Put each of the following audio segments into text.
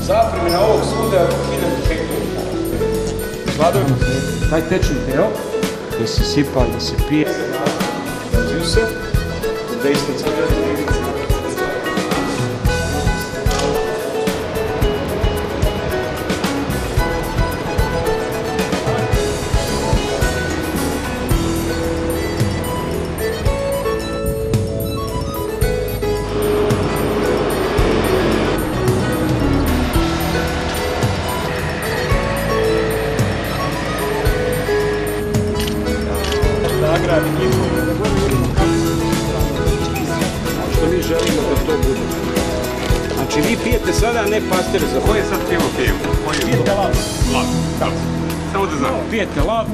Zapremina ovog suda je oko 1000 hektolitara. Sladujemo taj tečni deo gdje se sipa, gdje se pije. Razviju se, dejstvo crvene. Nagradi njihovi, da gore vidimo kako što mi želimo da to bude. Znači vi pijete sada, a ne pasteriza. Koje sad pivo pijemo? Pijete lav. Lav, kako? Samo da znam. Pijete lav.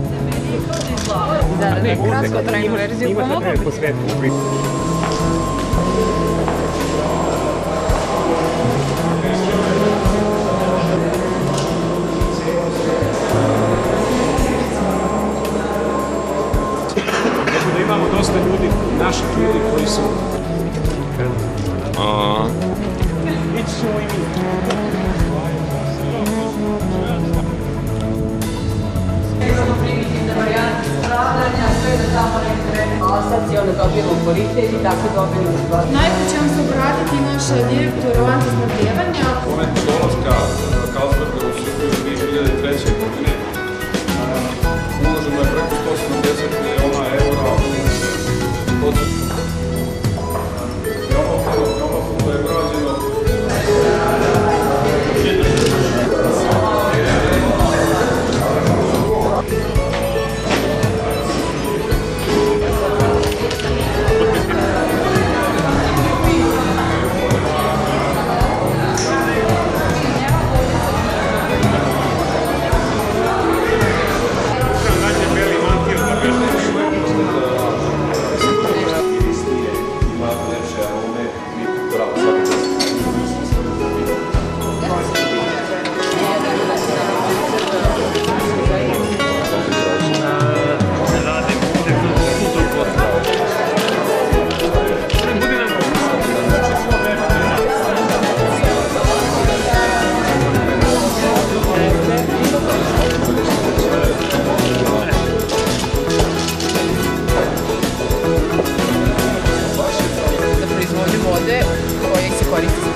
Za kratkotrajnu verziju pomogla bi. Po svetu. Da imamo dosta ljudi, naših ljudi koji su... Ići ćemo i mi. Imamo primitivne varijante stravljanja, sve da tamo neki vreme masaci, onda dobijemo kvalitet i tako dobijemo stvar. Najprej ćemo se obratiti naš direktor Lance snabdjevanja. U momentu dolaska Carlsberga u Srbiju 2003. godine uloženo je preko 170 miliona eura u proces. Veoma puno je urađeno. Vode koje se koriste